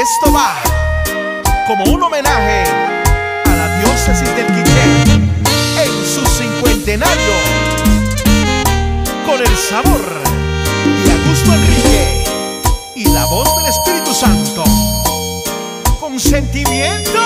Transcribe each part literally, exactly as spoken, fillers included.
Esto va como un homenaje a la diócesis del Quiché en su cincuentenario, con el sabor de Augusto Enrique y la voz del Espíritu Santo, con sentimiento.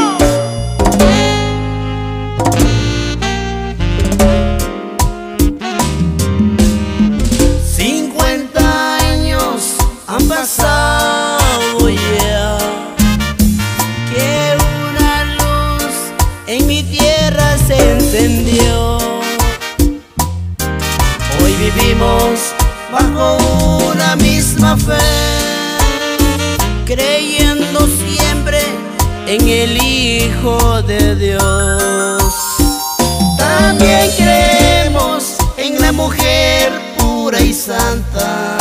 cincuenta años han pasado ya, que una luz en mi tierra se encendió. Hoy vivimos bajo una misma fe, creyendo siempre en el Hijo de Dios. También creemos en la mujer pura y santa.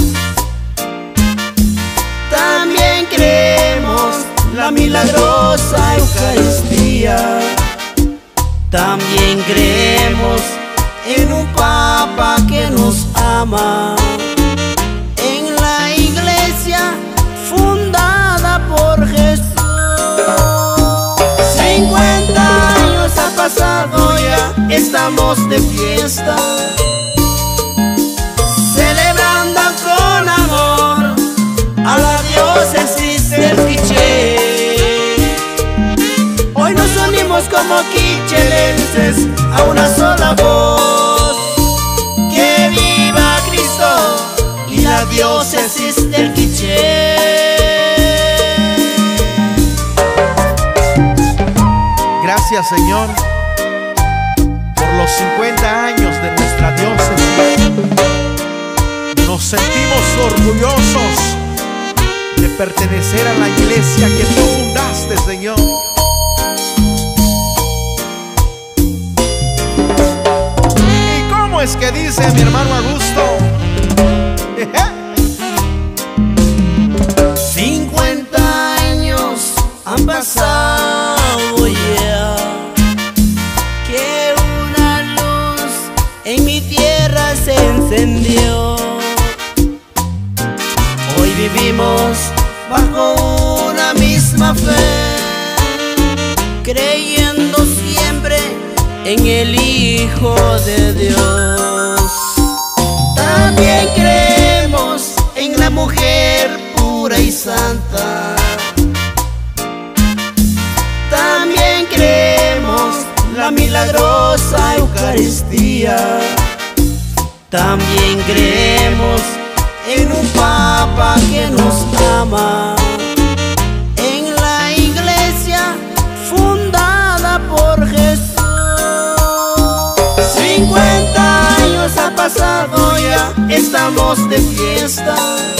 También creemos la milagrosa Eucaristía. También creemos en un Papa que nos ama, en la iglesia fundada por Jesús. cincuenta años ha pasado ya, estamos de fiesta, celebrando con amor a la diócesis del Quiché. Hoy nos unimos como quichelenses a una sola voz. Que viva Cristo y la diócesis del Quiché. Gracias, Señor, por los cincuenta años de nuestra diócesis. Nos sentimos orgullosos de pertenecer a la iglesia que tú fundaste, Señor. ¿Y cómo es que dice mi hermano Augusto? cincuenta años han pasado ya, que una luz en mi tierra se encendió. Hoy vivimos bajo una misma fe, creyendo siempre en el Hijo de Dios. También creemos en la mujer pura y santa. También creemos la milagrosa Eucaristía. También creemos en un Papa que nos ama, en la iglesia fundada por Jesús. cincuenta años ha pasado ya, estamos de fiesta,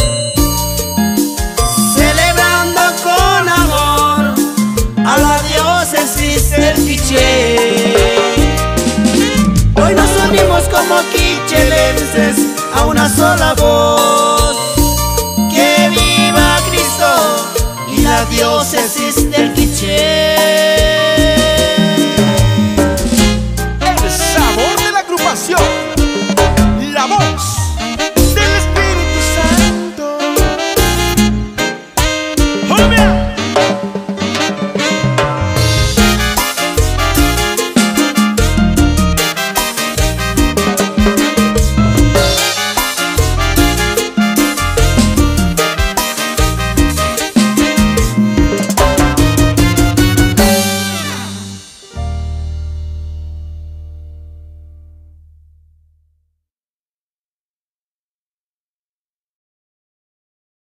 celebrando con amor a la diócesis del Quiché. Hoy nos unimos como quichelenses a una sola voz.